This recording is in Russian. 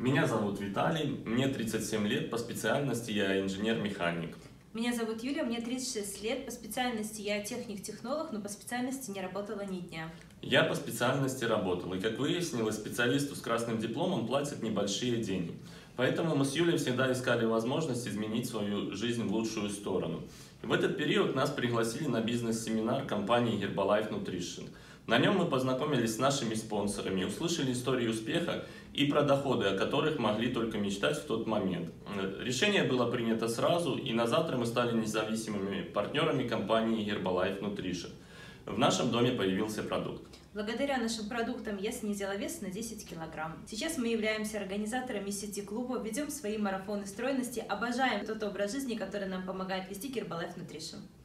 Меня зовут Виталий, мне 37 лет, по специальности я инженер-механик. Меня зовут Юля, мне 36 лет, по специальности я техник-технолог, но по специальности не работала ни дня. Я по специальности работал, и как выяснилось, специалисту с красным дипломом платят небольшие деньги. Поэтому мы с Юлей всегда искали возможность изменить свою жизнь в лучшую сторону. И в этот период нас пригласили на бизнес-семинар компании Herbalife Nutrition. На нем мы познакомились с нашими спонсорами, услышали истории успеха и про доходы, о которых могли только мечтать в тот момент. Решение было принято сразу, и на завтра мы стали независимыми партнерами компании Herbalife Nutrition. В нашем доме появился продукт. Благодаря нашим продуктам я снизила вес на 10 килограмм. Сейчас мы являемся организаторами сети клуба, ведем свои марафоны стройности, обожаем тот образ жизни, который нам помогает вести Herbalife Nutrition.